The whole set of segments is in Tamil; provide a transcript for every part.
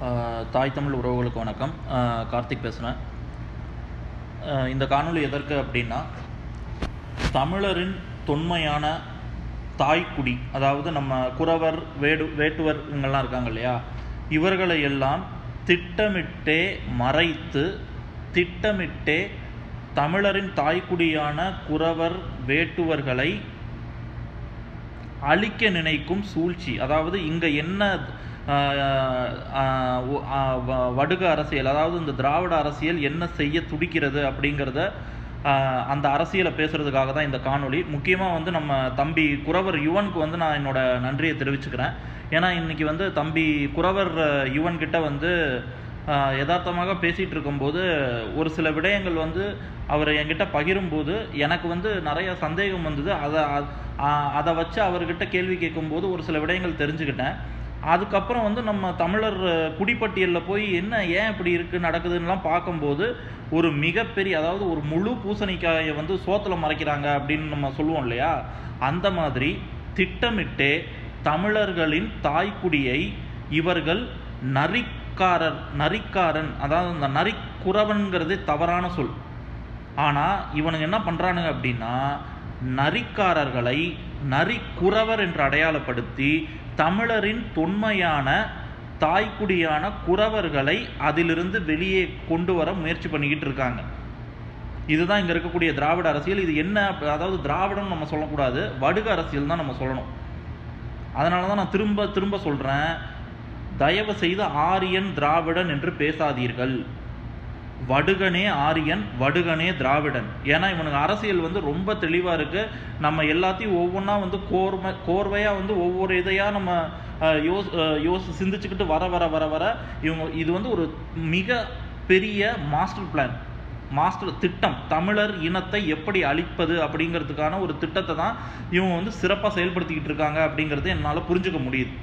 தாய் தமிழ் உறவுகளுக்கு வணக்கம். கார்த்திக் பேசுகிறேன். இந்த காணொளி எதற்கு அப்படின்னா, தமிழரின் தொன்மையான தாய்க்குடி, அதாவது நம்ம குறவர், வேட்டுவர் இவங்கெல்லாம் இருக்காங்க இல்லையா, இவர்களை எல்லாம் திட்டமிட்டே மறைத்து திட்டமிட்டே தமிழரின் தாய்க்குடியான குறவர் வேட்டுவர்களை அழிக்க நினைக்கும் சூழ்ச்சி. அதாவது இங்கே என்ன வடுக அரசியல், அதாவது இந்த திராவிட அரசியல் என்ன செய்ய துடிக்கிறது அப்படிங்கிறத அந்த அரசியலை பேசுகிறதுக்காக தான் இந்த காணொளி. முக்கியமாக நம்ம தம்பி குறவர் யுவனுக்கு நான் என்னோட நன்றியை தெரிவிச்சுக்கிறேன். ஏன்னா இன்றைக்கி தம்பி குறவர் யுவன்கிட்ட யதார்த்தமாக பேசிகிட்டு இருக்கும்போது ஒரு சில விடயங்கள் அவர் என்கிட்ட பகிரும்போது எனக்கு நிறைய சந்தேகம் வந்தது. அதை வச்சு அவர்கிட்ட கேள்வி கேட்கும்போது ஒரு சில விடயங்கள் தெரிஞ்சுக்கிட்டேன். அதுக்கப்புறம் நம்ம தமிழர் குடிப்பட்டியலில் போய் ஏன் இப்படி இருக்குது நடக்குதுன்னெலாம் பார்க்கும்போது ஒரு மிகப்பெரிய, அதாவது ஒரு முழு பூசணிக்காயை சோத்தில் மறைக்கிறாங்க அப்படின்னு நம்ம சொல்லுவோம் இல்லையா, அந்த மாதிரி திட்டமிட்டே தமிழர்களின் தாய்க்குடியை இவர்கள் நரிக்காரன், அதாவது அந்த நரிக்குறவன்கிறது தவறான சொல். ஆனால் இவனுங்க என்ன பண்ணுறானுங்க அப்படின்னா, நரிக்காரர்களை நரிக்குறவர் என்று அடையாளப்படுத்தி தமிழரின் தொன்மையான தாய்க்குடியான குறவர்களை அதிலிருந்து வெளியே கொண்டு வர முயற்சி பண்ணிக்கிட்டு இருக்காங்க. இதுதான் இங்கே இருக்கக்கூடிய திராவிட அரசியல். இது என்ன, அதாவது திராவிடம் நம்ம சொல்லக்கூடாது, வடுக அரசியல் தான் நம்ம சொல்லணும். அதனால தான் நான் திரும்ப திரும்ப சொல்கிறேன், தயவு செய்து ஆரியன் திராவிடன் என்று பேசாதீர்கள். வடுகனே ஆரியன், வடுகனே திராவிடன். ஏன்னா இவனுக்கு அரசியல் ரொம்ப தெளிவாக இருக்குது. நம்ம எல்லாத்தையும் ஒவ்வொன்றா கோர்வையாக ஒவ்வொரு இதையாக நம்ம சிந்திச்சுக்கிட்டு வர வர வர வர இவங்க இது ஒரு மிக பெரிய மாஸ்டர் பிளான், மாஸ்டர் திட்டம். தமிழர் இனத்தை எப்படி அழிப்பது அப்படிங்கிறதுக்கான ஒரு திட்டத்தை தான் இவங்க சிறப்பாக செயல்படுத்திக்கிட்டு இருக்காங்க அப்படிங்கிறது என்னால் புரிஞ்சுக்க முடியுது.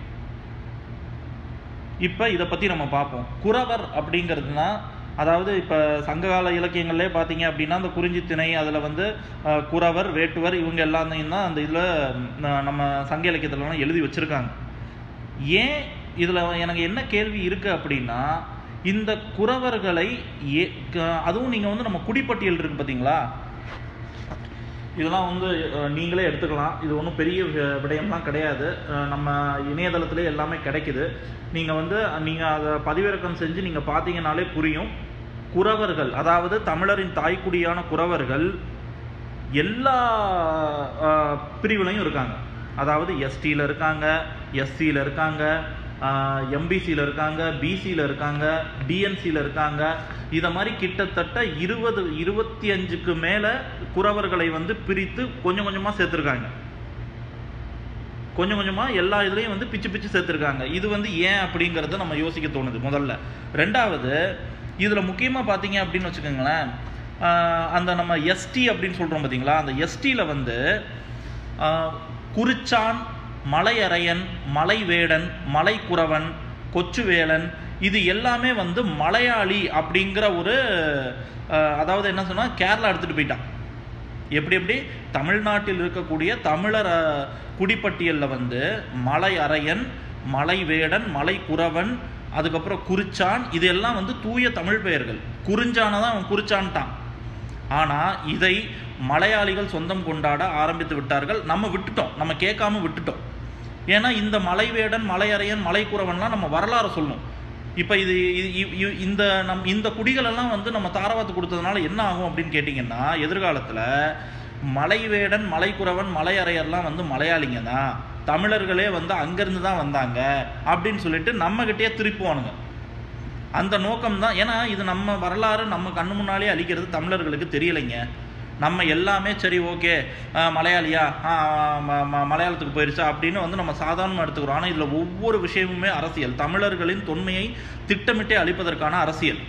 இப்போ இதை பற்றி நம்ம பார்ப்போம். குறவர் அப்படிங்கிறதுனா, அதாவது இப்போ சங்ககால இலக்கியங்களே பார்த்தீங்க அப்படின்னா அந்த குறிஞ்சி திணை, அதில் குறவர் வேட்டுவர் இவங்க எல்லாத்தையும் தான் அந்த இதில் நம்ம சங்க இலக்கியத்துலலாம் எழுதி வச்சுருக்காங்க. ஏன் இதில் எனக்கு என்ன கேள்வி இருக்குது அப்படின்னா, இந்த குறவர்களை அதுவும் நீங்கள் நம்ம குடிப்பட்டியல் இருக்குது பார்த்தீங்களா, இதெல்லாம் நீங்களே எடுத்துக்கலாம். இது ஒன்றும் பெரிய விடயம்லாம் கிடையாது. நம்ம இணையதளத்திலே எல்லாமே கிடைக்குது. நீங்கள் அதை பதிவிறக்கம் செஞ்சு நீங்கள் பார்த்தீங்கன்னாலே புரியும். குறவர்கள், அதாவது தமிழரின் தாய்க்குடியான குறவர்கள் எல்லா பிரிவுலையும் இருக்காங்க. அதாவது எஸ்டியில் இருக்காங்க, எஸ்சியில் இருக்காங்க, எம்பிசியில் இருக்காங்க, பிசியில் இருக்காங்க, டிஎன்சியில் இருக்காங்க. இதை மாதிரி கிட்டத்தட்ட 25க்கு மேலே குறவர்களை பிரித்து கொஞ்சம் கொஞ்சமாக சேர்த்துருக்காங்க. கொஞ்சம் கொஞ்சமாக எல்லா இதுலேயும் பிச்சு பிச்சு சேர்த்துருக்காங்க. இது ஏன் அப்படிங்கிறத நம்ம யோசிக்க தோணுது முதல்ல. ரெண்டாவது, இதில் முக்கியமாக பார்த்தீங்க அப்படின்னு வச்சுக்கோங்களேன், அந்த நம்ம எஸ்டி அப்படின்னு சொல்கிறோம் பார்த்தீங்களா, அந்த எஸ்டியில் குறிச்சான், மலையரையன், மலைவேடன், மலைக்குறவன், கொச்சுவேலன், இது எல்லாமே மலையாளி அப்படிங்கிற ஒரு, அதாவது என்ன சொன்னால் கேரளா எடுத்துகிட்டு போயிட்டான். எப்படி தமிழ்நாட்டில் இருக்கக்கூடிய தமிழர் குடிப்பட்டியலில் மலையரையன், மலைவேடன், மலைக்குறவன், அதுக்கப்புறம் குறிச்சான், இதெல்லாம் தூய தமிழ் பெயர்கள். குறிஞ்சானை தான் அவன் குறிச்சான்ட்டான். ஆனால் இதை மலையாளிகள் சொந்தம் கொண்டாட ஆரம்பித்து விட்டார்கள். நம்ம விட்டுட்டோம், நம்ம கேட்காம விட்டுட்டோம். ஏன்னா இந்த மலைவேடன், மலையரையன், மலைக்குறவன்லாம் நம்ம வரலாறு சொல்லணும். இப்போ இந்த குடிகளெல்லாம் நம்ம தாரவாத்து கொடுத்ததுனால என்ன ஆகும் அப்படின்னு கேட்டிங்கன்னா, எதிர்காலத்தில் மலைவேடன், மலைக்குறவன், மலையரையர்லாம் மலையாளிங்க தான், தமிழர்களே அங்கேருந்து தான் வந்தாங்க அப்படின்னு சொல்லிட்டு நம்மகிட்டே திருப்புவானுங்க. அந்த நோக்கம் தான். ஏன்னா இது நம்ம வரலாறு நம்ம கண்ணு முன்னாலே அழிக்கிறது தமிழர்களுக்கு தெரியலைங்க. நம்ம எல்லாமே சரி, ஓகே, மலையாளியா, மலையாளத்துக்கு போயிடுச்சா அப்படின்னு நம்ம சாதாரணமாக எடுத்துக்கிறோம். ஆனால் இதில் ஒவ்வொரு விஷயமுமே அரசியல், தமிழர்களின் தொன்மையை திட்டமிட்டே அழிப்பதற்கான அரசியல்.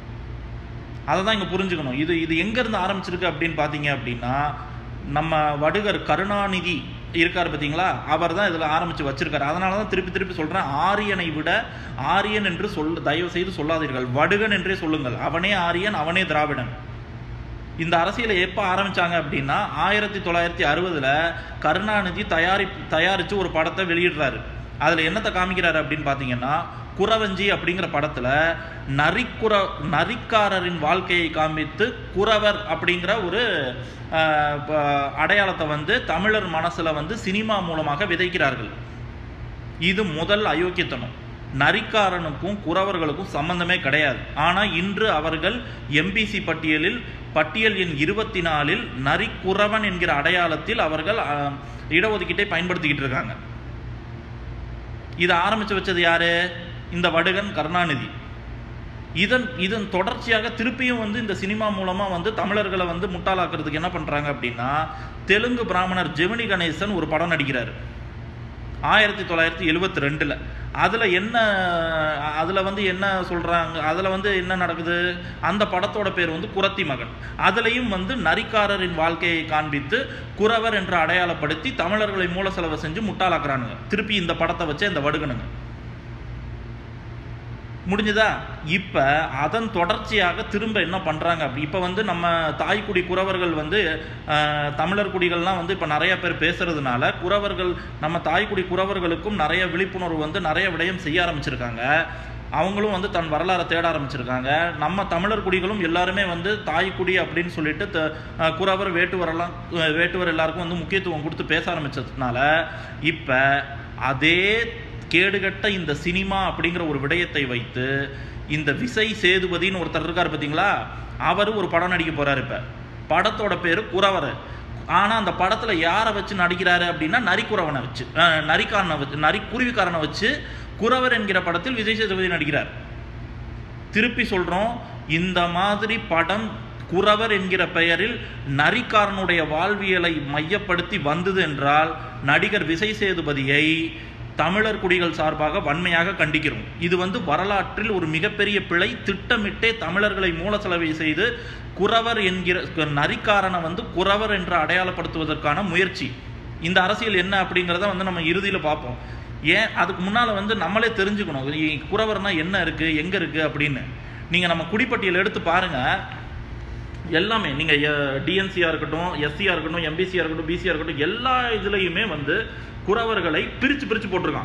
அதை தான் இங்கே புரிஞ்சுக்கணும். இது எங்கேருந்து ஆரம்பிச்சிருக்கு அப்படின்னு பார்த்தீங்க அப்படின்னா, நம்ம வடுகர் கருணாநிதி இருக்கார் பார்த்தீங்களா, அவர் தான் இதில் ஆரம்பித்து வச்சிருக்காரு. அதனால தான் திருப்பி திருப்பி சொல்கிறேன், ஆரியனை விட ஆரியன் என்று தயவு செய்து சொல்லாதீர்கள், வடுகன் என்றே சொல்லுங்கள். அவனே ஆரியன், அவனே திராவிடன். இந்த அரசியலை எப்போ ஆரம்பித்தாங்க அப்படின்னா 1960 கருணாநிதி தயாரித்து ஒரு படத்தை வெளியிடுறாரு. அதில் என்னத்தை காமிக்கிறாரு அப்படின்னு பார்த்தீங்கன்னா, குறவஞ்சி அப்படிங்கிற படத்தில் நரிக்காரரின் வாழ்க்கையை காமித்து குறவர் அப்படிங்கிற ஒரு அடையாளத்தை வந்து தமிழர் மனசில் வந்து சினிமா மூலமாக விதைக்கிறார்கள். இது முதல் அயோக்கியத்தனம். நரிக்காரனுக்கும் குறவர்களுக்கும் சம்பந்தமே கிடையாது. ஆனால் இன்று அவர்கள் எம்பிசி பட்டியல் எண் 24 நரிக்குறவன் என்கிற அடையாளத்தில் அவர்கள் இடஒதுக்கீட்டை பயன்படுத்திக்கிட்டு இருக்காங்க. இதை ஆரம்பித்து வச்சது யாரு? இந்த வடுகன் கருணாநிதி. இதன் தொடர்ச்சியாக திருப்பியும் வந்து இந்த சினிமா மூலமாக வந்து தமிழர்களை வந்து முட்டாளாக்குறதுக்கு என்ன பண்ணுறாங்க அப்படின்னா, தெலுங்கு பிராமணர் ஜெமினி கணேசன் ஒரு படம் நடிக்கிறார் 1972. அதில் வந்து என்ன சொல்கிறாங்க, அதில் வந்து என்ன நடக்குது, அந்த படத்தோட பேர் வந்து குறத்தி மகன். அதுலேயும் வந்து நரிக்காரரின் வாழ்க்கையை காண்பித்து குறவர் என்று அடையாளப்படுத்தி தமிழர்களை மூல செலவு செஞ்சு முட்டாளாக்குறானுங்க. திருப்பி இந்த படத்தை வச்சு இந்த வடுகனுங்க முடிஞ்சுதா? இப்போ அதன் தொடர்ச்சியாக திரும்ப என்ன பண்ணுறாங்க அப்படி, இப்போ வந்து நம்ம தாய்க்குடி குறவர்கள் வந்து தமிழர் குடிகள்லாம் வந்து இப்போ நிறைய பேர் பேசுறதுனால குறவர்கள், நம்ம தாய்க்குடி குறவர்களுக்கும் நிறைய விழிப்புணர்வு வந்து நிறைய விடயம் செய்ய ஆரம்பிச்சிருக்காங்க. அவங்களும் வந்து தன் வரலாறை தேட ஆரம்பிச்சிருக்காங்க. நம்ம தமிழர் குடிகளும் எல்லாருமே வந்து தாய்க்குடி அப்படின்னு சொல்லிட்டு குறவர் வேட்டுவர் எல்லாருக்கும் வந்து முக்கியத்துவம் கொடுத்து பேச ஆரம்பிச்சதுனால இப்போ அதே கேடுகட்ட இந்த சினிமா அப்படிங்கிற ஒரு விடயத்தை வைத்து இந்த விசை சேதுபதினு ஒருத்தர் இருக்கார் பார்த்தீங்களா, அவர் ஒரு படம் நடிக்க போறாரு. இப்போ படத்தோட பேர் குறவர். ஆனால் அந்த படத்தில் யாரை வச்சு நடிக்கிறாரு அப்படின்னா, நரிக்குறவனை வச்சு, நரிக்குருவிக்காரனை வச்சு குறவர் என்கிற படத்தில் விஜய் சேதுபதி நடிக்கிறார். திருப்பி சொல்றோம், இந்த மாதிரி படம் குறவர் என்கிற பெயரில் நரிக்காரனுடைய வாழ்வியலை மையப்படுத்தி வந்தது என்றால் நடிகர் விஜய் சேதுபதியை தமிழர் குடிகள் சார்பாக வன்மையாக கண்டிக்கிறோம். இது வந்து வரலாற்றில் ஒரு மிகப்பெரிய பிழை. திட்டமிட்டே தமிழர்களை மூல செலவை செய்து குறவர் என்கிற நரிக்காரனை வந்து குறவர் என்று அடையாளப்படுத்துவதற்கான முயற்சி. இந்த அரசியல் என்ன அப்படிங்கிறத வந்து நம்ம இறுதியில் பார்ப்போம். ஏன் அதுக்கு முன்னால் வந்து நம்மளே தெரிஞ்சுக்கணும் குறவர்னா என்ன இருக்குது, எங்கே இருக்குது அப்படின்னு. நீங்கள் நம்ம குடிப்பட்டியல் எடுத்து பாருங்கள், எல்லாமே நீங்கள் டிஎன்சியாக இருக்கட்டும், எஸ்சியாக இருக்கட்டும், எம்பிசியாக இருக்கட்டும், பிசியாக இருக்கட்டும், எல்லா இதுலேயுமே வந்து குறவர்களை பிரித்து போட்டிருக்கான்.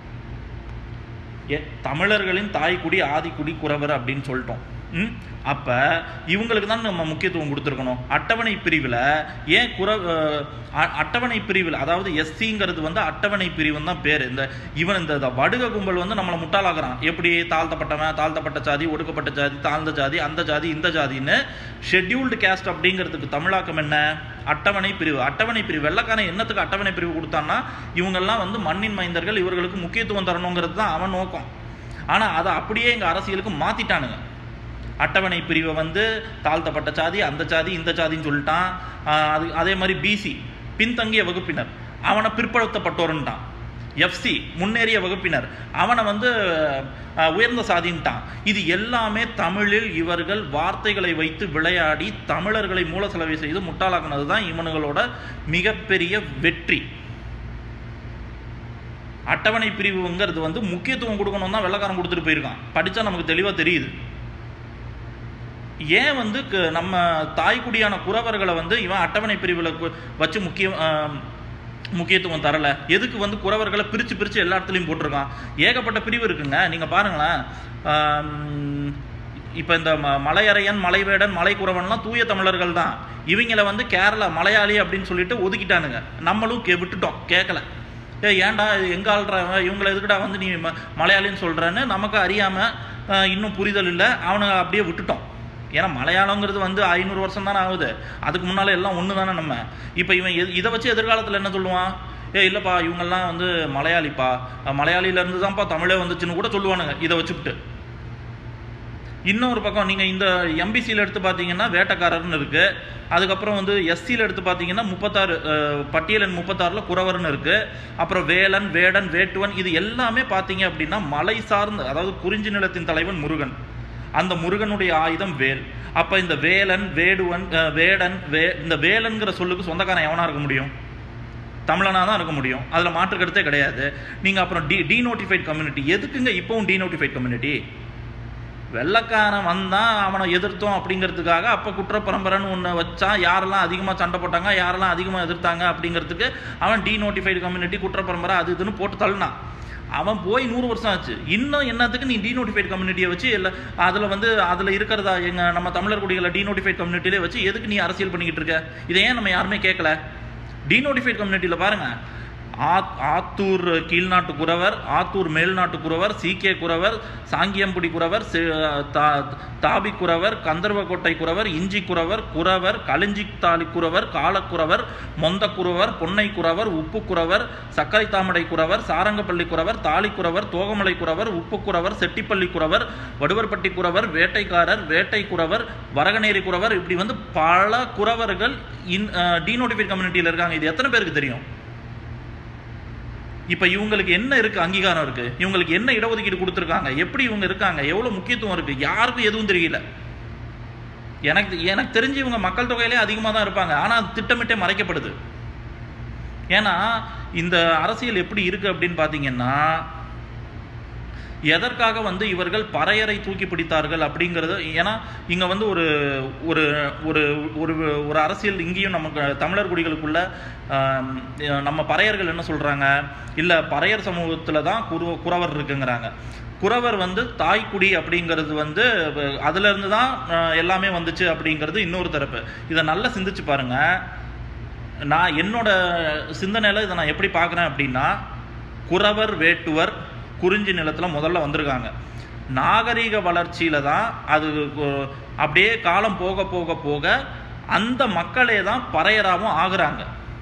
தமிழர்களின் தாய்க்குடி ஆதிக்குடி குறவர் அப்படின்னு சொல்லிட்டோம். அப்போ இவங்களுக்கு தான் நம்ம முக்கியத்துவம் கொடுத்துருக்கணும். அட்டவணை பிரிவில் ஏன் அட்டவணை பிரிவில், அதாவது எஸ்சிங்கிறது வந்து அட்டவணை பிரிவுன்னு தான் பேர். இந்த வடுக கும்பல் வந்து நம்மளை முட்டாளாக்குறான். எப்படி தாழ்த்தப்பட்டவன், தாழ்த்தப்பட்ட ஜாதி, ஒடுக்கப்பட்ட ஜாதி, தாழ்ந்த ஜாதி, அந்த ஜாதி, இந்த ஜாதின்னு. ஷெட்யூல்டு கேஸ்ட் அப்படிங்கிறதுக்கு தமிழாக்கம் என்ன? அட்டவணை பிரிவு. அட்டவணை பிரிவு வெள்ளக்காரன் என்னத்துக்கு அட்டவணை பிரிவு கொடுத்தான்னா, இவங்கெல்லாம் வந்து மண்ணின் மைந்தர்கள், இவர்களுக்கு முக்கியத்துவம் தரணுங்கிறது தான் அவன் நோக்கம். ஆனால் அதை அப்படியே எங்கள் அரசியலுக்கு மாற்றிட்டானுங்க. அட்டவணை பிரிவை வந்து தாழ்த்தப்பட்ட ஜாதி, அந்த ஜாதி, இந்த ஜாதின்னு சொல்லிட்டான். அதே மாதிரி பிசி பின்தங்கிய வகுப்பினர், அவனை பிற்படுத்தப்பட்டோருன்ட்டான். எஃப்சி முன்னேறிய வகுப்பினர், அவனை வந்து உயர்ந்த சாதின்ட்டான். இது எல்லாமே தமிழில் இவர்கள் வார்த்தைகளை வைத்து விளையாடி தமிழர்களை மூல செலவை செய்து முட்டாளாக்குனது தான் இவனுங்களோட மிகப்பெரிய வெற்றி. அட்டவணை பிரிவுங்கிறது வந்து முக்கியத்துவம் கொடுக்கணும் தான் வெள்ளக்காரன் கொடுத்துட்டு போயிருக்கான். படித்தா நமக்கு தெளிவாக தெரியுது. ஏன் வந்து நம்ம தாய்க்குடியான குறவர்களை வந்து இவன் அட்டவணை பிரிவில் வச்சு முக்கியத்துவம் தரலை? எதுக்கு வந்து குறவர்களை பிரித்து எல்லா இடத்துலையும் போட்டிருக்கான்? ஏகப்பட்ட பிரிவு இருக்குங்க. நீங்கள் பாருங்களேன், இப்போ இந்த மலையரையன், மலைவேடன், மலைக்குறவன்லாம் தூய தமிழர்கள் தான். இவங்களை வந்து கேரளா மலையாளி அப்படின்னு சொல்லிட்டு ஒதுக்கிட்டானுங்க. நம்மளும் விட்டுட்டோம், கேட்கல. ஏன்டா எங்கே ஆள்றாங்க இவங்களை, எதுக்குடா வந்து நீ மலையாளின்னு சொல்கிறேன்னு நமக்கு அறியாமல் இன்னும் புரிதல் இல்லை, அவனை அப்படியே விட்டுட்டோம். ஏன்னா மலையாளங்கிறது வந்து 500 வருஷம் தானே ஆகுது. அதுக்கு முன்னால் எல்லாம் ஒன்று தானே நம்ம. இப்போ இவன் இதை வச்சு எதிர்காலத்தில் என்ன சொல்லுவான்? இல்லைப்பா இவங்கெல்லாம் வந்து மலையாளிப்பா, மலையாளியிலேருந்து தான்ப்பா தமிழே வந்துச்சுன்னு கூட சொல்லுவானுங்க இதை வச்சுக்கிட்டு. இன்னொரு பக்கம் நீங்கள் இந்த எம்பிசியில் எடுத்து பார்த்தீங்கன்னா வேட்டக்காரர்னு இருக்குது. அதுக்கப்புறம் வந்து எஸ்சியில் எடுத்து பார்த்தீங்கன்னா 36 பட்டியல் எண் 36 குறவர்னு இருக்குது. அப்புறம் வேலன், வேடன், வேட்டுவன், இது எல்லாமே பார்த்தீங்க அப்படின்னா மலை சார்ந்த, அதாவது குறிஞ்சி நிலத்தின் தலைவன் முருகன், அந்த முருகனுடைய ஆயுதம் வேல். அப்போ இந்த வேலன், வேடுவன், வேடன், இந்த வேலன்கிற சொல்லுக்கு சொந்தக்காரன் எவனா இருக்க முடியும்? தமிழனாக தான் இருக்க முடியும். அதில் மாற்று கருத்தே கிடையாது. நீங்கள் அப்புறம் டீநோட்டிஃபைட் கம்யூனிட்டி எதுக்குங்க இப்போவும் டீநோட்டிஃபைட் கம்யூனிட்டி? வெள்ளக்காரன் வந்தான் அவனை எதிர்த்தோம் அப்படிங்கிறதுக்காக அப்போ குற்ற பரம்பரைன்னு ஒன்று வச்சான். யாரெல்லாம் அதிகமாக சண்டை போட்டாங்க, யாரெல்லாம் அதிகமாக எதிர்த்தாங்க அப்படிங்கிறதுக்கு அவன் டீநோட்டிஃபைடு கம்யூனிட்டி, குற்ற பரம்பரை, அது இதுன்னு போட்டு தள்ளினான். அவன் போய் 100 வருஷம் ஆச்சு. இன்னும் என்னத்துக்கு நீ டீநோட்டிஃபைட் கம்யூனிட்டியை வச்சு இல்லை அதில் இருக்கிறதா நம்ம தமிழர் குடிகளை டீநோட்டிஃபைட் கம்யூனிட்டியிலே வச்சு எதுக்கு நீ அரசியல் பண்ணிக்கிட்டு இருக்க? இதை ஏன் நம்ம யாருமே கேட்கல? டீநோட்டிஃபைட் கம்யூனிட்டியில் பாருங்கள், ஆத்தூர் கீழ்நாட்டு குறவர், ஆத்தூர் மேல்நாட்டு குறவர், சீக்கிய குறவர், சாங்கியம்புடி குறவர், தாபி குறவர், கந்தர்வக்கோட்டை குறவர், இஞ்சி குறவர், குறவர், களிஞ்சித்தாலி குறவர், காலக்குறவர், மொந்த குறவர், பொன்னை குறவர், உப்பு குறவர், சர்க்கரை தாமடை குறவர், சாரங்கப்பள்ளி குறவர், தாலி குறவர், தோகமலை குறவர், உப்பு குறவர், செட்டிப்பள்ளி குறவர், வடுவர்பட்டி குறவர், வேட்டைக்காரர், வேட்டை குறவர், வரகநேரி குறவர், இப்படி பல குறவர்கள் டீநோட்டிஃபைட் கம்யூனிட்டியில் இருக்காங்க. இது எத்தனை பேருக்கு தெரியும்? இப்போ இவங்களுக்கு என்ன இருக்குது? அங்கீகாரம் இருக்குது. இவங்களுக்கு என்ன இடஒதுக்கீடு கொடுத்துருக்காங்க? எப்படி இவங்க இருக்காங்க? எவ்வளோ முக்கியத்துவம் இருக்குது? யாருக்கும் எதுவும் தெரியல. எனக்கு தெரிஞ்சு இவங்க மக்கள் தொகையிலே அதிகமாக தான் இருப்பாங்க. ஆனால் அது திட்டமிட்டே மறைக்கப்படுது. ஏன்னா இந்த அரசியல் எப்படி இருக்குது அப்படின்னு பார்த்தீங்கன்னா, எதற்காக இவர்கள் பறையரை தூக்கி பிடித்தார்கள் அப்படிங்கிறது. ஏன்னா இங்கே ஒரு ஒரு ஒரு ஒரு அரசியல் இங்கேயும் நமக்கு தமிழர் குடிகளுக்குள்ள நம்ம பறையர்கள் என்ன சொல்கிறாங்க, இல்லை பறையர் சமூகத்தில் தான் குறவர் இருக்குங்கிறாங்க. குறவர் தாய்க்குடி அப்படிங்கிறது அதுலேருந்து தான் எல்லாமே வந்துச்சு அப்படிங்கிறது இன்னொரு தரப்பு. இதை நல்லா சிந்திச்சு பாருங்கள். நான் என்னோட சிந்தனையில் இதை நான் எப்படி பார்க்குறேன் அப்படின்னா, குறவர் வேட்டுவர் குறிஞ்சி நிலத்தில் முதல்ல வந்திருக்காங்க. நாகரிக வளர்ச்சியில் தான் அது அப்படியே காலம் போக போக போக அந்த மக்களே தான் பறையராகவும் ஆகுறாங்க.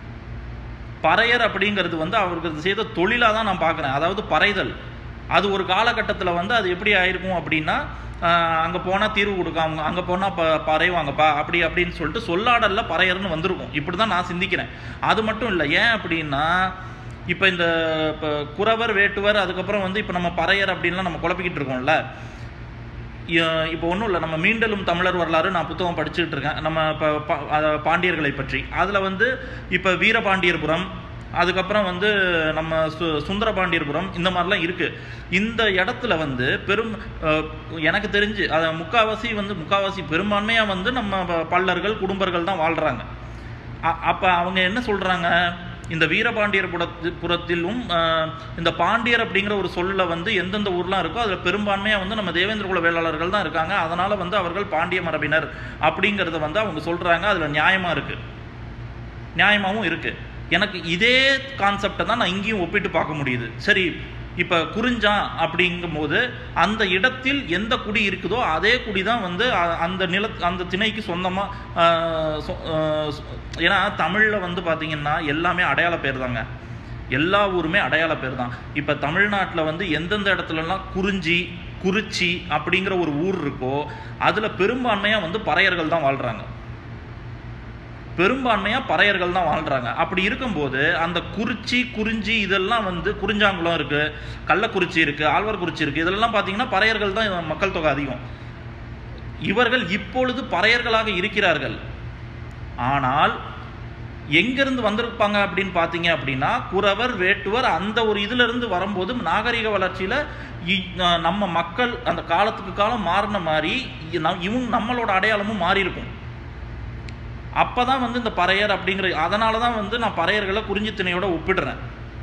பறையர் அப்படிங்கிறது அவருக்கு செய்த தொழிலாக தான் நான் பார்க்குறேன். அதாவது பறைதல் அது ஒரு காலகட்டத்தில் அது எப்படி ஆயிருக்கும் அப்படின்னா, அங்கே போனால் தீர்வு கொடுக்காம, அங்கே போனால் பறைவாங்கப்பா அப்படின்னு சொல்லிட்டு சொல்லாடலில் பறையர்னு வந்திருக்கும். இப்படி தான் நான் சிந்திக்கிறேன். அது மட்டும் இல்லை. ஏன் அப்படின்னா, இப்போ இந்த குறவர் வேட்டுவர் அதுக்கப்புறம் இப்போ நம்ம பறையர் அப்படின்லாம் நம்ம குழப்பிக்கிட்டு இருக்கோம்ல. இப்போ ஒன்றும் இல்லை, நம்ம மீண்டலும் தமிழர் வரலாறு நான் புத்தகம் படிச்சுட்டு இருக்கேன், நம்ம இப்போ பாண்டியர்களை பற்றி. அதில் இப்போ வீரபாண்டியர்புரம், அதுக்கப்புறம் நம்ம சுந்தரபாண்டியர்புரம், இந்த மாதிரிலாம் இருக்குது. இந்த இடத்துல எனக்கு தெரிஞ்சு அதை முக்காவாசி பெரும்பான்மையாக நம்ம பல்லர்கள் குடும்பர்கள் தான் வாழ்கிறாங்க. அப்போ அவங்க என்ன சொல்கிறாங்க, இந்த வீரபாண்டியர் புறத்திலும் இந்த பாண்டியர் அப்படிங்கிற ஒரு சொல்ல எந்தெந்த ஊர்லாம் இருக்கோ அதில் பெரும்பான்மையாக நம்ம தேவேந்திர குல வேளாளர்கள் தான் இருக்காங்க. அதனால் அவர்கள் பாண்டிய மரபினர் அப்படிங்கிறத அவங்க சொல்கிறாங்க. அதில் நியாயமாக இருக்குது, நியாயமாகவும் இருக்குது. எனக்கு இதே கான்செப்டை தான் நான் இங்கேயும் ஒப்பிட்டு பார்க்க முடியுது. சரி, இப்போ குறிஞ்சான் அப்படிங்கும்போது அந்த இடத்தில் எந்த குடி இருக்குதோ அதே குடி தான் அந்த திணைக்கு சொந்தமாக. ஏன்னா தமிழில் பார்த்தீங்கன்னா எல்லாமே அடையாள பேர் தாங்க. எல்லா ஊருமே அடையாள பேர் தான். இப்போ தமிழ்நாட்டில் எந்தெந்த இடத்துலலாம் குறிச்சி அப்படிங்கிற ஒரு ஊர் இருக்கோ அதில் பெரும்பான்மையாக பறையர்கள் தான் வாழ்கிறாங்க. பெரும்பான்மையாக பறையர்கள் தான் வாழ்கிறாங்க. அப்படி இருக்கும்போது அந்த குறிஞ்சி இதெல்லாம் குறிஞ்சாங்குளம் இருக்குது, கள்ளக்குறிச்சி இருக்குது, ஆழ்வார்குறிச்சி இருக்குது, இதெல்லாம் பார்த்தீங்கன்னா பறையர்கள் தான் மக்கள் தொகை அதிகம். இவர்கள் இப்பொழுது பறையர்களாக இருக்கிறார்கள். ஆனால் எங்கிருந்து வந்திருப்பாங்க அப்படின்னு பார்த்தீங்க அப்படின்னா, குறவர் வேட்டுவர் அந்த ஒரு இதிலிருந்து வரும்போது நாகரிக வளர்ச்சியில் நம்ம மக்கள் அந்த காலத்துக்கு காலம் மாறின மாதிரி நம்மளோட அடையாளமும் மாறி இருக்கும். அப்போ தான் இந்த பறையர் அப்படிங்கிற, அதனால தான் நான் பறையர்களை குறிஞ்சி திணையோட ஒப்பிடுறேன்.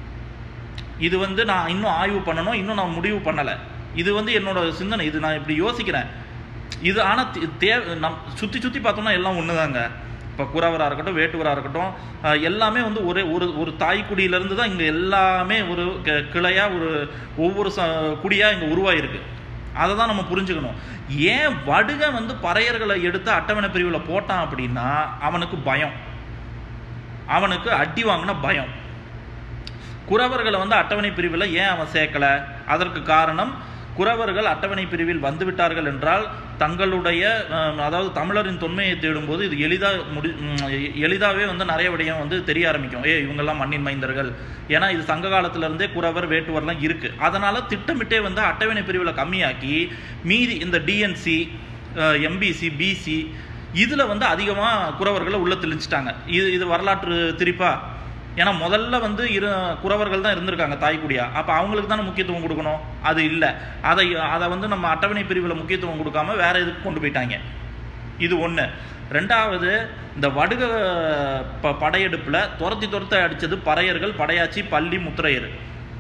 இது நான் இன்னும் ஆய்வு பண்ணணும், இன்னும் நான் முடிவு பண்ணலை. இது என்னோட சிந்தனை, இது நான் இப்படி யோசிக்கிறேன். இது ஆனால் சுற்றி பார்த்தோம்னா எல்லாம் ஒன்று தாங்க. இப்போ குறவராக இருக்கட்டும், வேட்டுவராக இருக்கட்டும், எல்லாமே ஒரே ஒரு தாய்க்குடியிலேருந்து தான் இங்கே எல்லாமே ஒரு கிளையாக ஒவ்வொரு குடியாக இங்கே உருவாயிருக்கு. அதை தான் நம்ம புரிஞ்சுக்கணும். ஏன் வடுக பறையர்களை எடுத்து அட்டவணை பிரிவில் போட்டான் அப்படின்னா, அவனுக்கு பயம், அவனுக்கு அடி வாங்கின பயம். குறவர்களை அட்டவணை பிரிவில் ஏன் அவன் சேர்க்கலை? அதற்கு காரணம், குறவர்கள் அட்டவணை பிரிவில் வந்துவிட்டார்கள் என்றால் தங்களுடைய அதாவது தமிழரின் தொன்மையை தேடும்போது இது எளிதாகவே நிறைய விடயம் தெரிய ஆரம்பிக்கும். இவங்கெல்லாம் மண்ணின் மைந்தர்கள். ஏன்னா இது சங்க காலத்திலேருந்தே குறவர் வேட்டுவர்லாம் இருக்குது. அதனால் திட்டமிட்டே அட்டவணை பிரிவில் கம்மியாக்கி மீதி இந்த டிஎன்சி, எம்பிசி, பிசி இதில் அதிகமாக குறவர்களை உள்ள தெளிச்சிட்டாங்க. இது வரலாற்று திரிப்பா? ஏன்னா முதல்ல குறவர்கள் தான் இருந்திருக்காங்க தாய்க்குடியா. அப்போ அவங்களுக்கு தானே முக்கியத்துவம் கொடுக்கணும். அது இல்லை. அதை நம்ம அட்டவணை பிரிவில் முக்கியத்துவம் கொடுக்காம வேற இதுக்கு கொண்டு போயிட்டாங்க. இது ஒன்று. ரெண்டாவது, இந்த வடுக படையெடுப்பில் துரத்தி அடித்தது பறையர்கள், படையாச்சி, பள்ளி, முத்திரையர்.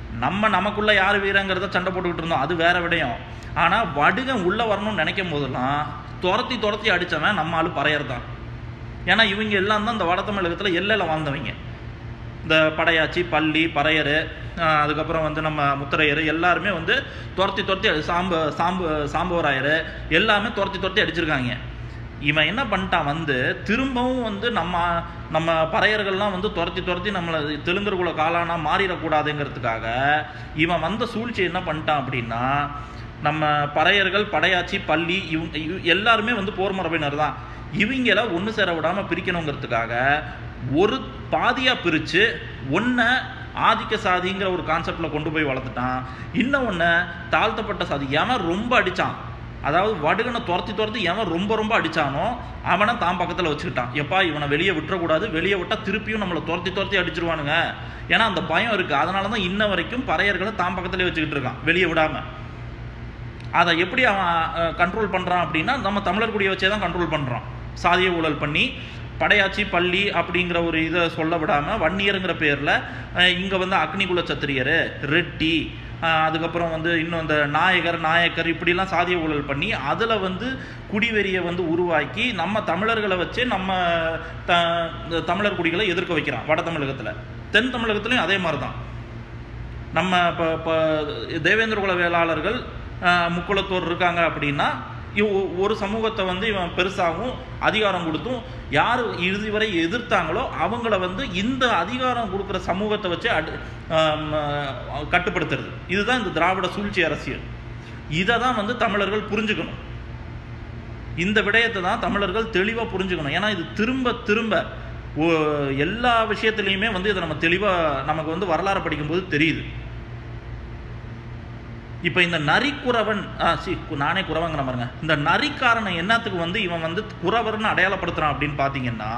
நமக்குள்ள யார் வீரங்கிறத சண்டை போட்டுக்கிட்டு இருந்தோம், அது வேற விடயம். ஆனால் வடுகன் உள்ளே வரணும்னு நினைக்கும் போதெல்லாம் துரத்தி அடித்தவன் நம்ம ஆள் பறையர் தான். ஏன்னா இவங்க எல்லாம் தான் இந்த வட தமிழகத்தில் எல்லையில் வாழ்ந்தவங்க. இந்த படையாச்சி, பள்ளி, பறையர், அதுக்கப்புறம் வந்து நம்ம முத்தரையர் எல்லாருமே வந்து துரத்தி சாம்பவராயர் எல்லாமே துரத்தி அடிச்சிருக்காங்க. இவன் என்ன பண்ணிட்டான், வந்து திரும்பவும் வந்து நம்ம பறையர்கள்லாம் வந்து துரத்தி நம்மளை தெலுங்கர்குல காலானா மாறிடக்கூடாதுங்கிறதுக்காக இவன் வந்த சூழ்ச்சி என்ன பண்ணிட்டான் அப்படின்னா, நம்ம பறையர்கள், படையாச்சி, பள்ளி இவங்க எல்லாருமே வந்து போர் மரபினர் தான். இவங்கள ஒன்று சேர விடாமல் பிரிக்கணுங்கிறதுக்காக ஒரு பாதியாக பிரித்து ஒன்றை ஆதிக்க சாதிங்கிற ஒரு கான்செப்டில் கொண்டு போய் வளர்த்துட்டான். இன்னொன்று தாழ்த்தப்பட்ட சாதி. எவன் ரொம்ப அடித்தான், அதாவது வடுகனை துரத்தி எவன் ரொம்ப அடித்தானோ அவனை தான் பக்கத்தில் வச்சுக்கிட்டான். எப்பா இவனை வெளியே விட்டுறக்கூடாது, வெளியே விட்டால் திருப்பியும் நம்மளை துரத்தி அடிச்சிருவானுங்க. ஏன்னா அந்த பயம் இருக்குது. அதனால தான் இன்ன வரைக்கும் பறையர்களை தான் பக்கத்துலேயே வச்சுக்கிட்டு இருக்கான், வெளியே விடாமல். அதை எப்படி அவன் கண்ட்ரோல் பண்ணுறான் அப்படின்னா, நம்ம தமிழர் குடியை வச்சே தான் கண்ட்ரோல் பண்ணுறான். சாதிய ஊழல் பண்ணி படையாச்சி, பள்ளி அப்படிங்கிற ஒரு இதை சொல்ல விடாமல் வன்னியருங்கிற பேரில் இங்கே வந்து அக்னிகுல சத்திரியர், ரெட்டி, அதுக்கப்புறம் வந்து இன்னும் இந்த நாயக்கர் இப்படிலாம் சாதிய ஊழல் பண்ணி அதில் வந்து குடிவெறியை வந்து உருவாக்கி நம்ம தமிழர்களை வச்சு நம்ம தமிழர் குடிகளை எதிர்க்க வைக்கிறான். வட தமிழகத்தில், தென் தமிழகத்துலையும் அதே மாதிரி தான். நம்ம இப்போ தேவேந்திரகுல வேளாளர்கள், முக்குளத்தோர் இருக்காங்க அப்படின்னா ஒரு சமூகத்தை வந்து இவன் பெருசாகவும் அதிகாரம் கொடுத்தும் யார் இறுதி வரை எதிர்த்தாங்களோ அவங்கள வந்து இந்த அதிகாரம் கொடுக்குற சமூகத்தை வச்சு கட்டுப்படுத்துறது. இதுதான் இந்த திராவிட சூழ்ச்சி அரசியல். இதை தான் வந்து தமிழர்கள் புரிஞ்சுக்கணும். இந்த விடயத்தை தான் தமிழர்கள் தெளிவாக புரிஞ்சுக்கணும். ஏன்னா இது திரும்ப எல்லா விஷயத்துலையுமே வந்து இதை நம்ம தெளிவாக நமக்கு வந்து வரலாறு படிக்கும்போது தெரியுது. இப்போ இந்த நரிக்குறவன், நானே குறவங்கிற பாருங்க, இந்த நரிக்காரனை என்னத்துக்கு வந்து இவன் வந்து குறவர்னு அடையாளப்படுத்துறான் அப்படின்னு பார்த்தீங்கன்னா,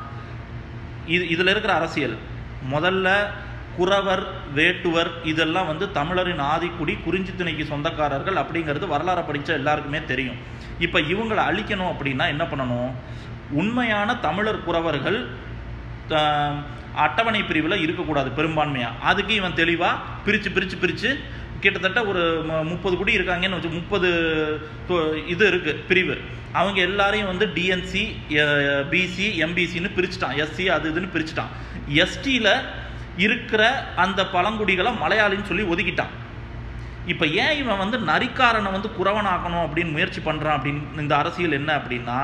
இதில் இருக்கிற அரசியல் முதல்ல குறவர், வேட்டுவர் இதெல்லாம் வந்து தமிழரின் ஆதிக்குடி, குறிஞ்சி திணைக்கு சொந்தக்காரர்கள் அப்படிங்கிறது வரலாறு படித்த எல்லாருக்குமே தெரியும். இப்போ இவங்களை அழிக்கணும் அப்படின்னா என்ன பண்ணணும், உண்மையான தமிழர் குறவர்கள் அட்டவணை பிரிவில் இருக்கக்கூடாது பெரும்பான்மையாக. அதுக்கு இவன் தெளிவாக பிரித்து கிட்டத்தட்ட ஒரு 30 குடி இருக்காங்கன்னு வச்சு 30 இது இருக்குது பிரிவு. அவங்க எல்லாரையும் வந்து டிஎன்சி, பிசி, எம்பிசின்னு பிரிச்சுட்டான், எஸ்சி அது இதுன்னு பிரிச்சுட்டான். எஸ்டியில் இருக்கிற அந்த பழங்குடிகளை மலையாளின்னு சொல்லி ஒதுக்கிட்டான். இப்போ ஏன் இவன் வந்து நரிக்காரனை வந்து குறவனாக்கணும் அப்படின்னு முயற்சி பண்ணுறான் அப்படின்னு இந்த அரசியல் என்ன அப்படின்னா,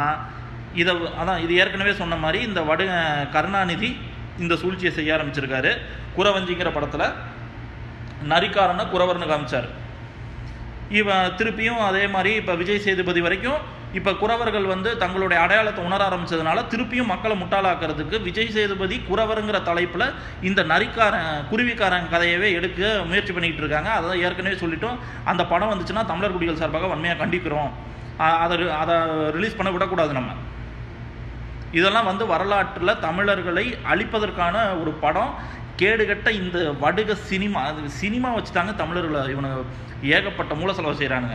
இது ஏற்கனவே சொன்ன மாதிரி இந்த கருணாநிதி இந்த சூழ்ச்சியை செய்ய ஆரம்பிச்சிருக்காரு. குறவஞ்சிங்கிற படத்தில் நரிக்காரனை குறவர்னு காமிச்சார். இவன் திருப்பியும் அதே மாதிரி இப்போ விஜய் சேதுபதி வரைக்கும் இப்போ குறவர்கள் வந்து தங்களுடைய அடையாளத்தை உணர ஆரம்பித்ததுனால திருப்பியும் மக்களை முட்டாளாக்குறதுக்கு விஜய் சேதுபதி குறவருங்கிற தலைப்பில் இந்த குருவிக்காரன் கதையவே எடுக்க முயற்சி பண்ணிக்கிட்டு இருக்காங்க. அதை ஏற்கனவே சொல்லிட்டோம். அந்த படம் வந்துச்சுன்னா தமிழர் குடிகள் சார்பாக வன்மையாக கண்டிக்கிறோம். அதை ரிலீஸ் பண்ண விடக்கூடாது. நம்ம இதெல்லாம் வந்து வரலாற்றில் தமிழர்களை அழிப்பதற்கான ஒரு படம். கேடுகட்ட இந்த வடுக சினிமா வச்சுட்டாங்க தமிழர்களை. இவனுக்கு ஏகப்பட்ட மூல செலவு செய்கிறானுங்க.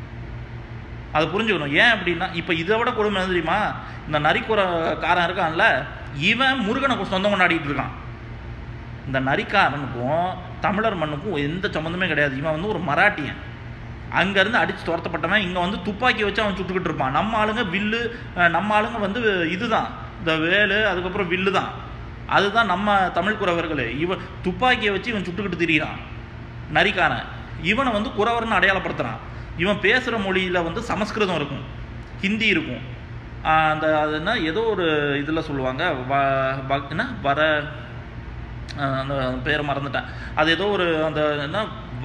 அதை புரிஞ்சுக்கணும். ஏன் அப்படின்னா இப்போ இதை விட கொடுமை தெரியுமா, இந்த நரிக்குறக்காரன் இருக்கான்ல, இவன் முருகனை சொந்தம் கொண்டாடிட்டு இருக்கான். இந்த நரிக்காரனுக்கும் தமிழர் மண்ணுக்கும் எந்த சம்மந்தமே கிடையாது. இவன் வந்து ஒரு மராட்டியன், அங்கேருந்து அடித்து துரத்தப்பட்டவன். இங்கே வந்து துப்பாக்கி வச்சு அவன் சுட்டுக்கிட்டு இருப்பான். நம்ம ஆளுங்க வில்லு, நம்ம ஆளுங்க வந்து இதுதான் இந்த வேலு, அதுக்கப்புறம் வில்லு தான். அதுதான் நம்ம தமிழ் குறவர்களே. இவன் துப்பாக்கியை வச்சு இவன் சுட்டுக்கிட்டு திரியிறான் நரிக்காரன். இவனை வந்து குறவர்னு அடையாளப்படுத்துகிறான். இவன் பேசுகிற மொழியில் வந்து சமஸ்கிருதம் இருக்கும், ஹிந்தி இருக்கும், அந்த அது என்ன ஏதோ ஒரு இதில் சொல்லுவாங்க என்ன அந்த பேரை மறந்துட்டேன். அது ஏதோ ஒரு அந்த என்ன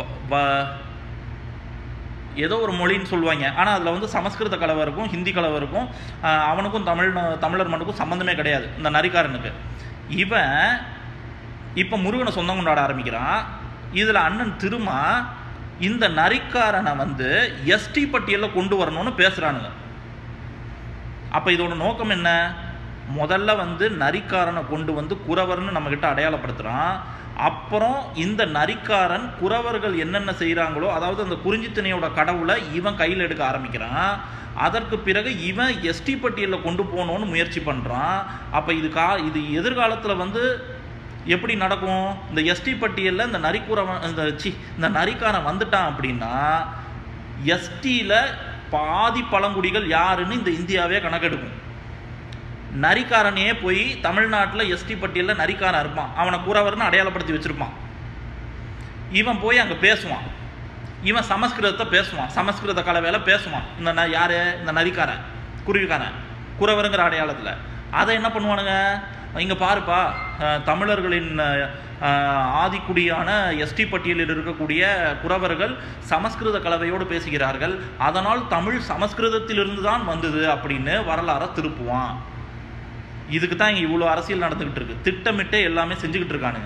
ஏதோ ஒரு மொழின்னு சொல்லுவாங்க. ஆனால் அதில் வந்து சமஸ்கிருத கலவை இருக்கும், ஹிந்தி கலவை இருக்கும். அவனுக்கும் தமிழர் மண்ணுக்கும் சம்மந்தமே கிடையாது இந்த நரிக்காரனுக்கு. இவன் இப்போ முருகனை சொந்தம் கொண்டாட ஆரம்பிக்கிறான். இதில் அண்ணன் திருமா இந்த நரிக்காரனை வந்து எஸ்டி பட்டியலில் கொண்டு வரணும்னு பேசுகிறானுங்க. அப்போ இதோட நோக்கம் என்ன, முதல்ல வந்து நரிக்காரனை கொண்டு வந்து குறவர்னு நம்மக்கிட்ட அடையாளப்படுத்துகிறான். அப்புறம் இந்த நரிக்காரன் குறவர்கள் என்னென்ன செய்கிறாங்களோ, அதாவது அந்த குறிஞ்சித்திணையோட கடவுளை இவன் கையில் எடுக்க ஆரம்பிக்கிறான். அதற்கு பிறகு இவன் எஸ்டி பட்டியலில் கொண்டு போகணுன்னு முயற்சி பண்ணுறான். அப்போ இது எதிர்காலத்தில் வந்து எப்படி நடக்கும்? இந்த எஸ்டி பட்டியலில் இந்த இந்த நரிக்காரன் வந்துட்டான் அப்படின்னா எஸ்டியில் பாதி பழங்குடிகள் யாருன்னு இந்த இந்தியாவே கணக்கெடுக்கும். நரிக்காரனே போய் தமிழ்நாட்டில் எஸ்டி பட்டியலில் நரிக்காரன் இருப்பான், அவனை குறவர்னு அடையாளப்படுத்தி வச்சிருப்பான். இவன் போய் அங்கே பேசுவான், இவன் சமஸ்கிருதத்தை பேசுவான், சமஸ்கிருத கலவையில பேசுவான். இந்த யாரு? இந்த நரிக்காரன், குருவிக்காரன், குறவருங்கிற அடையாளத்தில். அதை என்ன பண்ணுவானுங்க? இங்கே பாருப்பா, தமிழர்களின் ஆதிக்குடியான எஸ்டி பட்டியலில் இருக்கக்கூடிய குறவர்கள் சமஸ்கிருத கலவையோடு பேசுகிறார்கள், அதனால் தமிழ் சமஸ்கிருதத்திலிருந்து தான் வந்தது அப்படின்னு வரலாறை திருப்புவான். இதுக்கு தான் இங்கே இவ்வளோ அரசியல் நடந்துக்கிட்டு இருக்கு. திட்டமிட்டே எல்லாமே செஞ்சுக்கிட்டு இருக்கானுங்க.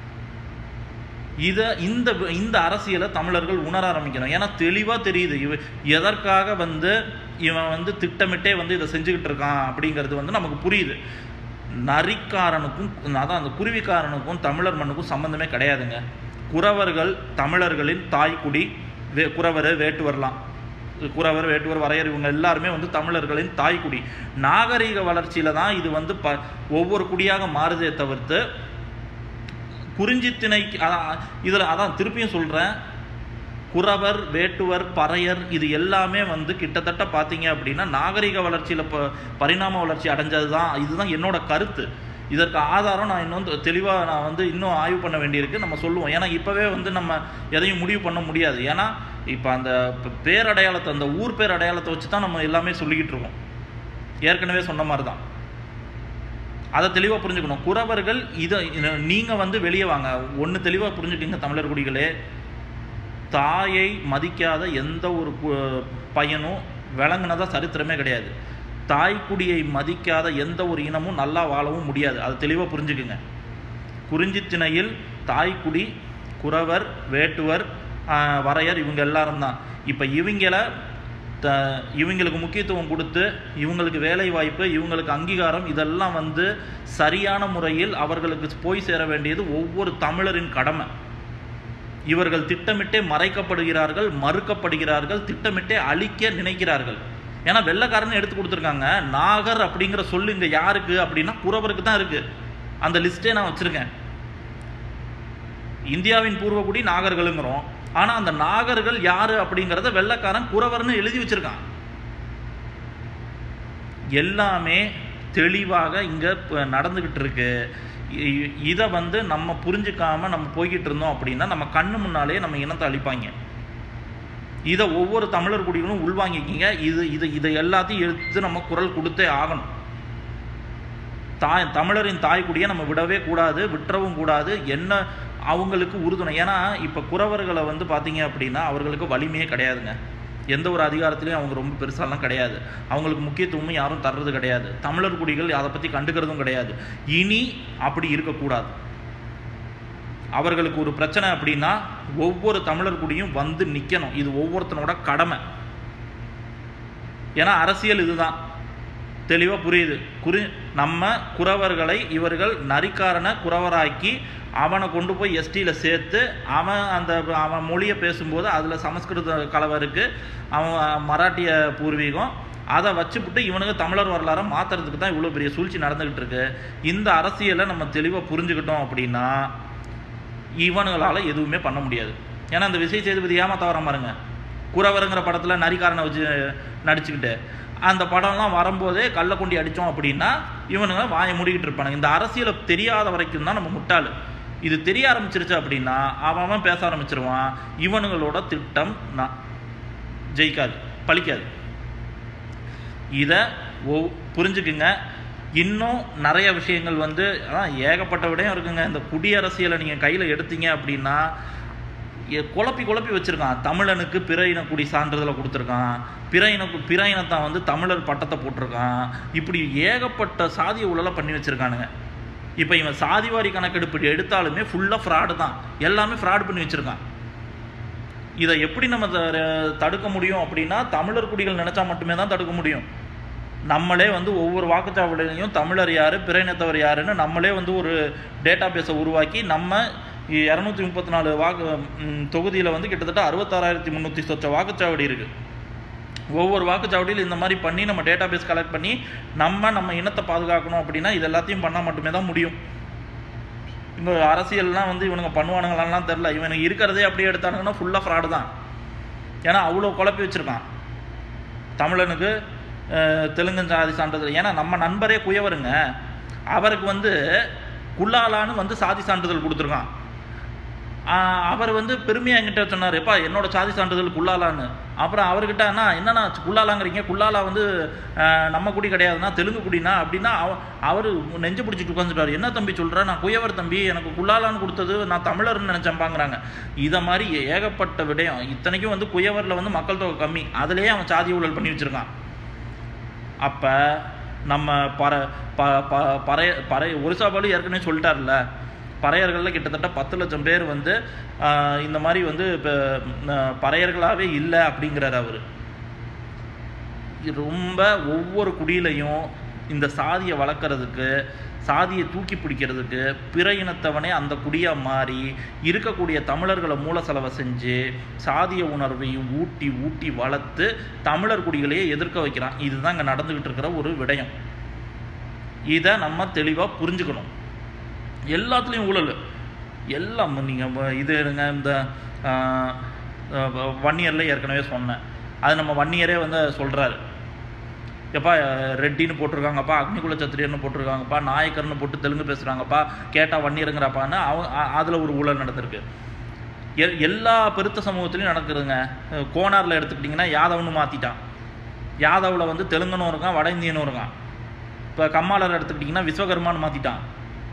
இந்த அரசியலை தமிழர்கள் உணர ஆரம்பிக்கணும். ஏன்னா தெளிவாக தெரியுது எதற்காக இவன் திட்டமிட்டே இதை செஞ்சுக்கிட்டு இருக்கான் அப்படிங்கிறது நமக்கு புரியுது. நரிக்காரனுக்கும் அதான் அந்த குருவிக்காரனுக்கும் தமிழர் மண்ணுக்கும் சம்பந்தமே கிடையாதுங்க. குறவர்கள் தமிழர்களின் தாய்க்குடி. குறவர், வேட்டுவர்லாம், குறவர், வேட்டுவர், வரையர், இவங்க எல்லாருமே தமிழர்களின் தாய்க்குடி. நாகரீக வளர்ச்சியில தான் இது ஒவ்வொரு குடியாக மாறுதே தவிர்த்து குறிஞ்சித்திணை இதில் அதான் திருப்பியும் சொல்கிறேன், குறவர், வேட்டுவர், பறையர் இது எல்லாமே கிட்டத்தட்ட பார்த்தீங்க அப்படின்னா நாகரிக வளர்ச்சியில் பரிணாம வளர்ச்சி அடைஞ்சது தான். இதுதான் என்னோட கருத்து. இதற்கு ஆதாரம் நான் இன்னும் தெளிவாக நான் இன்னும் ஆய்வு பண்ண வேண்டியிருக்கு. நம்ம சொல்லுவோம். ஏன்னா இப்போவே நம்ம எதையும் முடிவு பண்ண முடியாது. ஏன்னா இப்போ அந்த பேரடையாளத்தை, அந்த ஊர் பேரடையாளத்தை வச்சு தான் நம்ம எல்லாமே சொல்லிக்கிட்டு இருக்கோம். ஏற்கனவே சொன்ன மாதிரி தான். அதை தெளிவாக புரிஞ்சுக்கணும். குறவர்கள் இதை நீங்கள் வெளியே வாங்க. ஒன்று தெளிவாக புரிஞ்சுக்கிங்க தமிழர் குடிகளே, தாயை மதிக்காத எந்த ஒரு பையனும் விளங்குனதா சரித்திரமே கிடையாது. தாய்க்குடியை மதிக்காத எந்த ஒரு இனமும் நல்லா வாழவும் முடியாது. அதை தெளிவாக புரிஞ்சுக்குங்க. குறிஞ்சித்திணையில் தாய்க்குடி குறவர், வேட்டுவர், வரையர் இவங்க எல்லாரும் தான். இப்போ இவங்களுக்கு முக்கியத்துவம் கொடுத்து இவங்களுக்கு வேலை வாய்ப்பு, இவங்களுக்கு அங்கீகாரம் இதெல்லாம் சரியான முறையில் அவர்களுக்கு போய் சேர வேண்டியது ஒவ்வொரு தமிழரின் கடமை. இவர்கள் திட்டமிட்டே மறைக்கப்படுகிறார்கள், மறுக்கப்படுகிறார்கள், திட்டமிட்டே அழிக்க நினைக்கிறார்கள். ஏன்னா வெள்ளைக்காரன்னு எடுத்து கொடுத்துருக்காங்க. நாகர் அப்படிங்கிற சொல்லு இங்கே யாருக்கு அப்படின்னா குறவருக்கு தான் இருக்கு. அந்த லிஸ்டே நான் வச்சிருக்கேன். இந்தியாவின் பூர்வகுடி நாகர்களுங்கிறோம். ஆனால் அந்த நாகர்கள் யாரு அப்படிங்கிறத வெள்ளைக்காரன் குறவர்னு எழுதி வச்சிருக்கான். எல்லாமே தெளிவாக இங்கே நடந்துக்கிட்டு இருக்கு. இதை நம்ம புரிஞ்சுக்காம நம்ம போய்கிட்டு இருந்தோம் அப்படின்னா நம்ம கண்ணு முன்னாலே நம்ம இனத்தை அழிப்பாங்க. இதை ஒவ்வொரு தமிழர் குடிகளும் உள்வாங்கிக்கிங்க. இதை எல்லாத்தையும் எடுத்து நம்ம குரல் கொடுத்தே ஆகணும். தமிழரின் தாய்க்குடியை நம்ம விடவே கூடாது, விட்டுறவும் கூடாது. என்ன அவங்களுக்கு உறுதுணை. ஏன்னா இப்போ குறவர்களை பார்த்தீங்க அப்படின்னா அவர்களுக்கு வலிமையே கிடையாதுங்க. எந்த ஒரு அதிகாரத்திலையும் அவங்க ரொம்ப பெருசாலாம் கிடையாது. அவங்களுக்கு முக்கியத்துவமும் யாரும் தர்றது கிடையாது. தமிழர் குடிகள் அதை பற்றி கண்டுக்கிறதும் கிடையாது. இனி அப்படி இருக்கக்கூடாது. அவர்களுக்கு ஒரு பிரச்சனை அப்படின்னா ஒவ்வொரு தமிழர் குடியும் நிற்கணும். இது ஒவ்வொருத்தனோட கடமை. ஏன்னா அரசியல் இதுதான். தெளிவாக புரியுது. நம்ம குறவர்களை இவர்கள் நரிக்காரனை குறவராக்கி அவனை கொண்டு போய் எஸ்டியில் சேர்த்து அவன் மொழியை பேசும்போது அதில் சமஸ்கிருத கலவை இருக்குது, அவன் மராட்டிய பூர்வீகம், அதை வச்சுவிட்டு இவனுக்கு தமிழர் வரலாறை மாற்றுறதுக்கு தான் இவ்வளோ பெரிய சூழ்ச்சி நடந்துக்கிட்டு இருக்கு. இந்த அரசியலை நம்ம தெளிவாக புரிஞ்சுக்கிட்டோம் அப்படின்னா இவனுங்களால் எதுவுமே பண்ண முடியாது. ஏன்னா இந்த விஜய் சேதுபதி ஏமாத்த வர பாருங்க, குறவருங்கிற படத்தில் நரிக்காரனை வச்சு நடிச்சுக்கிட்டு அந்த படம்லாம் வரும்போதே கல்லை கொண்டி அடித்தோம் அப்படின்னா இவனுங்க வாயை மூடிக்கிட்டு இருப்பானுங்க. இந்த அரசியலை தெரியாத வரைக்கும் தான் நம்ம முட்டாள். இது தெரிய ஆரம்பிச்சிருச்சு அப்படின்னா அவன் பேச ஆரம்பிச்சிருவான். இவனுங்களோட திட்டம் ஜெயிக்காது, பலிக்காது. இதை புரிஞ்சுக்குங்க. இன்னும் நிறைய விஷயங்கள் ஏகப்பட்ட விடையும் இருக்குங்க. இந்த குடியரசியலை நீங்கள் கையில் எடுத்தீங்க அப்படின்னா குழப்பி வச்சுருக்கான். தமிழனுக்கு பிற இனக்குடி சான்றிதழை கொடுத்துருக்கான், பிற இனத்தான் தமிழர் பட்டத்தை போட்டிருக்கான். இப்படி ஏகப்பட்ட சாதிய ஊழலை பண்ணி வச்சுருக்கானுங்க. இப்போ இவன் சாதிவாரி கணக்கெடுப்பு எடுத்தாலுமே ஃபுல்லாக ஃப்ராடு தான். எல்லாமே ஃப்ராடு பண்ணி வச்சுருக்கான். இதை எப்படி நம்ம தடுக்க முடியும் அப்படின்னா தமிழர் குடிகள் நினச்சா மட்டுமே தான் தடுக்க முடியும். நம்மளே ஒவ்வொரு வாக்குச்சாவடியிலையும் தமிழர் யார், பிற இனத்தவர் யாருன்னு நம்மளே ஒரு டேட்டா பேஸை உருவாக்கி நம்ம 234 தொகுதியில் கிட்டத்தட்ட 66,300 சொச்ச வாக்குச்சாவடி இருக்குது. ஒவ்வொரு வாக்குச்சாவடியில் இந்த மாதிரி பண்ணி நம்ம டேட்டா பேஸ் கலெக்ட் பண்ணி நம்ம இனத்தை பாதுகாக்கணும் அப்படின்னா இது எல்லாத்தையும் பண்ணால் மட்டுமே தான் முடியும். இங்கே அரசியல்லாம் வந்து இவனுங்க பண்ணுவானுங்களான்லாம் தெரில. இவனுக்கு இருக்கிறதே அப்படியே எடுத்தானுங்கன்னா ஃபுல்லாக ஃப்ராடு தான். ஏன்னா அவ்வளோ குழப்பி வச்சுருக்கான் தமிழனுக்கு தெலுங்கு சாதி சான்றிதழ். ஏன்னா நம்ம நண்பரே குயவருங்க, அவருக்கு வந்து குல்லாலான்னு வந்து சாதி சான்றிதழ் கொடுத்துருக்கான். அவர் வந்து பெருமையாக என்கிட்ட சொன்னார், எப்பா என்னோட சாதி சான்றிதழ் குல்லாலான்னு. அப்புறம் அவர்கிட்ட அண்ணா என்னண்ணா குல்லாலாங்கிறீங்க, குல்லாலா வந்து நம்ம குடி கிடையாதுன்னா தெலுங்கு குடினா அப்படின்னா அவர் நெஞ்சு பிடிச்சிட்டு உட்காந்துட்டார். என்ன தம்பி சொல்கிறேன், நான் குயவர் தம்பி, எனக்கு குல்லாலான்னு கொடுத்தது நான் தமிழர்னு நினச்சம்பாங்கிறாங்க. இதை மாதிரி ஏகப்பட்ட விடயம். இத்தனைக்கும் வந்து குயவரில் வந்து மக்கள் தொகை கம்மி, அதிலேயே அவன் சாதி ஊழல் பண்ணி வச்சுருக்கான். அப்போ நம்ம ஒரிசா பாலு ஏற்கனவே சொல்லிட்டார்ல, பறையர்களில் கிட்டத்தட்ட 10 லட்சம் பேர் வந்து இந்த மாதிரி வந்து இப்போ பறையர்களாகவே இல்லை அப்படிங்கிறார் அவர். ரொம்ப ஒவ்வொரு குடியிலையும் இந்த சாதியை வளர்க்குறதுக்கு, சாதியை தூக்கி பிடிக்கிறதுக்கு பிற இனத்தவனே அந்த குடியாக மாறி இருக்கக்கூடிய தமிழர்களை மூல செலவை செஞ்சு சாதிய உணர்வையும் ஊட்டி ஊட்டி வளர்த்து தமிழர் குடிகளையே எதிர்க்க வைக்கிறான். இதுதான் இங்கே நடந்துக்கிட்டு இருக்கிற ஒரு விடயம். இதை நம்ம தெளிவாக புரிஞ்சுக்கணும். எல்லாத்துலேயும் ஊழல் எல்லாம். நீங்கள் இது இருங்க, இந்த வன்னியரில் ஏற்கனவே சொன்னேன், அது நம்ம வன்னியரே வந்து சொல்கிறாரு, எப்பா ரெட்டின்னு போட்டிருக்காங்கப்பா, அக்னிகுல சத்திரியர்னு போட்டிருக்காங்கப்பா, நாயக்கர்னு போட்டு தெலுங்கு பேசுகிறாங்கப்பா, கேட்டால் வன்னியருங்கிறப்பான்னு அதில் ஒரு ஊழல் நடந்திருக்கு. எல்லா பெருத்த சமூகத்துலையும் நடக்குதுங்க. கோனாரில் எடுத்துக்கிட்டிங்கன்னா யாதவன்னு மாற்றிட்டான். யாதவில் வந்து தெலுங்குன்னு இருக்கான், வட இந்தியனும் இருக்கான். இப்போ கம்மாளர் எடுத்துக்கிட்டிங்கன்னா விஸ்வகர்மான்னு மாற்றிட்டான்.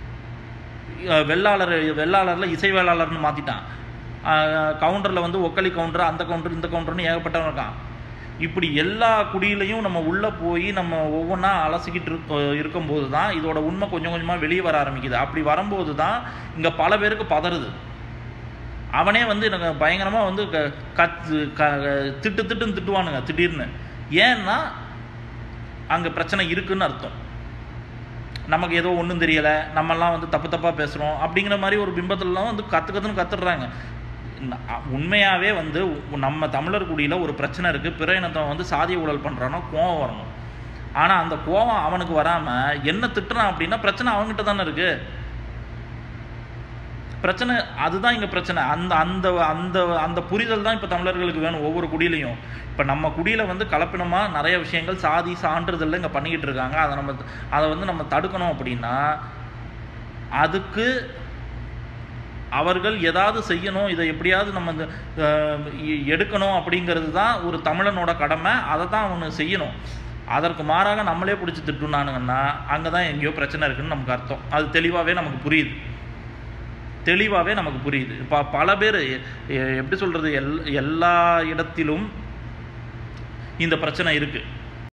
வெள்ளாளரில் இசை வேளாளர்னு மாற்றிட்டான். கவுண்டரில் வந்து ஒக்கலி கவுண்டர், அந்த கவுண்டர், இந்த கவுண்டர்னு ஏகப்பட்டவன் இருக்கான். இப்படி எல்லா குடியிலையும் நம்ம உள்ளே போய் நம்ம ஒவ்வொன்றா அலசிக்கிட்டு இருக்கும்போது தான் இதோட உண்மை கொஞ்சம் கொஞ்சமாக வெளியே வர ஆரம்பிக்குது. அப்படி வரும்போது தான் இங்கே பல பேருக்கு பதறுது. அவனே வந்து எனக்கு பயங்கரமாக வந்து திட்டுன்னு திட்டுவானுங்க திடீர்னு. ஏன்னா அங்கே பிரச்சனை இருக்குன்னு அர்த்தம். நமக்கு ஏதோ ஒன்றும் தெரியலை, நம்மெல்லாம் வந்து தப்பாக பேசுகிறோம் அப்படிங்கிற மாதிரி ஒரு பிம்பத்துலலாம் வந்து கற்றுன்னு கற்றுடுறாங்க. உண்மையாகவே வந்து நம்ம தமிழர் குடியில் ஒரு பிரச்சனை இருக்குது, பிற இனத்தை வந்து சாதிய ஊழல் பண்ணுறானோ கோவம் வரணும். ஆனால் அந்த கோவம் அவனுக்கு வராமல் என்ன திட்டுறான் அப்படின்னா பிரச்சனை அவங்ககிட்ட தானே இருக்குது. பிரச்சனை அதுதான் இங்கே பிரச்சனை. அந்த அந்த அந்த அந்த புரிதல் தான் இப்போ தமிழர்களுக்கு வேணும் ஒவ்வொரு குடியிலையும். இப்போ நம்ம குடியில் வந்து கலப்பினமாக நிறைய விஷயங்கள் சாதி சான்றிதழில் இங்கே பண்ணிக்கிட்டு இருக்காங்க. அதை வந்து நம்ம தடுக்கணும் அப்படின்னா அதுக்கு அவர்கள் ஏதாவது செய்யணும், இதை எப்படியாவது நம்ம எடுக்கணும் அப்படிங்கிறது தான் ஒரு தமிழனோட கடமை. அதை தான் அவனு செய்யணும். அதற்கு மாறாக நம்மளே பிடிச்சி திட்டுனானுங்கன்னா அங்கே தான் எங்கேயோ பிரச்சனை இருக்குதுன்னு நமக்கு அர்த்தம். அது தெளிவாகவே நமக்கு புரியுது. இப்போ பல பேர் எப்படி சொல்கிறது, எல்லா இடத்திலும் இந்த பிரச்சனை இருக்குது.